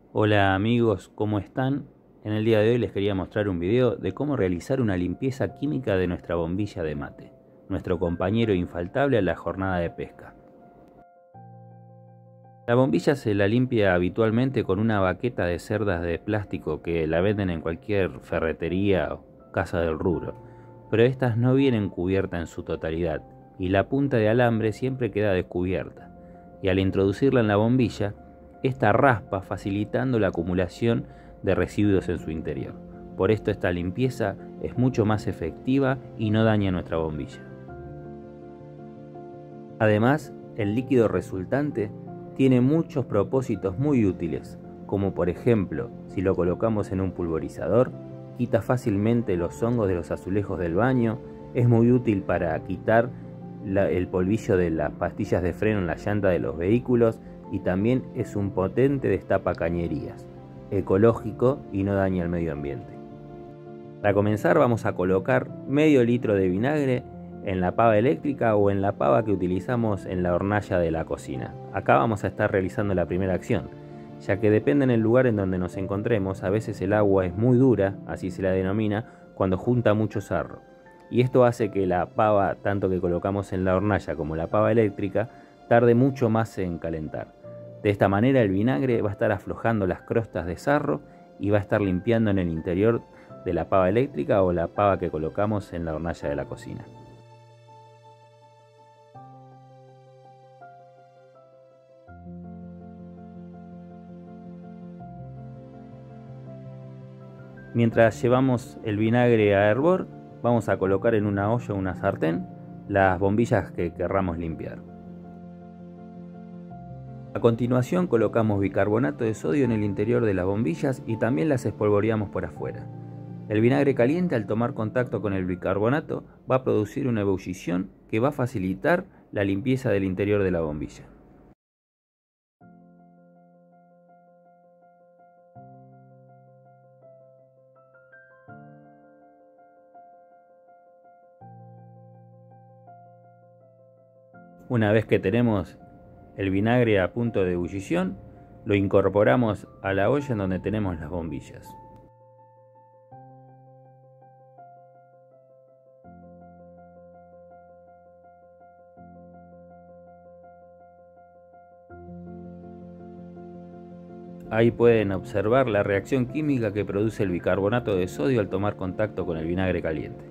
Hola amigos, ¿cómo están? En el día de hoy les quería mostrar un video de cómo realizar una limpieza química de nuestra bombilla de mate, nuestro compañero infaltable a la jornada de pesca. La bombilla se la limpia habitualmente con una baqueta de cerdas de plástico que la venden en cualquier ferretería o casa del rubro, pero estas no vienen cubiertas en su totalidad y la punta de alambre siempre queda descubierta, y al introducirla en la bombilla, esta raspa facilitando la acumulación de residuos en su interior. Por esto esta limpieza es mucho más efectiva y no daña nuestra bombilla. Además, el líquido resultante tiene muchos propósitos muy útiles, como por ejemplo, si lo colocamos en un pulverizador, quita fácilmente los hongos de los azulejos del baño, es muy útil para quitar el polvillo de las pastillas de freno en la llanta de los vehículos y también es un potente destapacañerías, ecológico y no daña el medio ambiente. Para comenzar vamos a colocar medio litro de vinagre en la pava eléctrica o en la pava que utilizamos en la hornalla de la cocina. Acá vamos a estar realizando la primera acción, ya que depende del lugar en donde nos encontremos, a veces el agua es muy dura, así se la denomina, cuando junta mucho sarro. Y esto hace que la pava, tanto que colocamos en la hornalla como la pava eléctrica, tarde mucho más en calentar. De esta manera el vinagre va a estar aflojando las crostas de sarro y va a estar limpiando en el interior de la pava eléctrica o la pava que colocamos en la hornalla de la cocina. Mientras llevamos el vinagre a hervor, vamos a colocar en una olla o una sartén las bombillas que querramos limpiar. A continuación colocamos bicarbonato de sodio en el interior de las bombillas y también las espolvoreamos por afuera. El vinagre caliente, al tomar contacto con el bicarbonato, va a producir una ebullición que va a facilitar la limpieza del interior de la bombilla. Una vez que tenemos el vinagre a punto de ebullición, lo incorporamos a la olla en donde tenemos las bombillas. Ahí pueden observar la reacción química que produce el bicarbonato de sodio al tomar contacto con el vinagre caliente.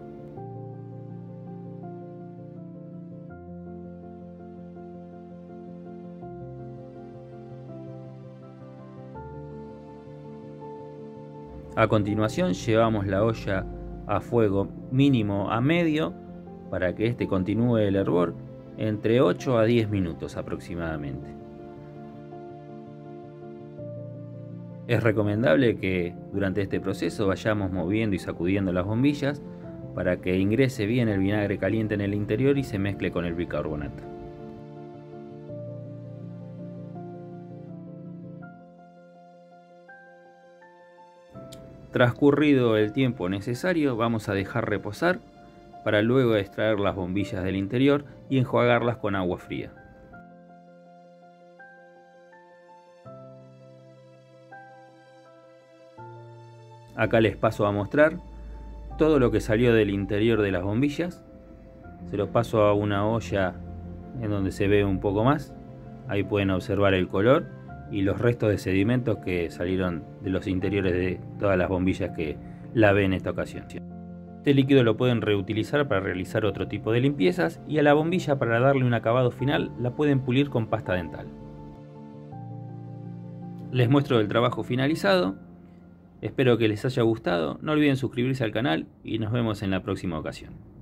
A continuación llevamos la olla a fuego mínimo a medio para que este continúe el hervor entre 8 a 10 minutos aproximadamente. Es recomendable que durante este proceso vayamos moviendo y sacudiendo las bombillas para que ingrese bien el vinagre caliente en el interior y se mezcle con el bicarbonato. Transcurrido el tiempo necesario, vamos a dejar reposar para luego extraer las bombillas del interior y enjuagarlas con agua fría. Acá les paso a mostrar todo lo que salió del interior de las bombillas. Se los paso a una olla en donde se ve un poco más. Ahí pueden observar el color y los restos de sedimentos que salieron de los interiores de todas las bombillas que lavé en esta ocasión. Este líquido lo pueden reutilizar para realizar otro tipo de limpiezas y a la bombilla, para darle un acabado final, la pueden pulir con pasta dental. Les muestro el trabajo finalizado. Espero que les haya gustado, no olviden suscribirse al canal y nos vemos en la próxima ocasión.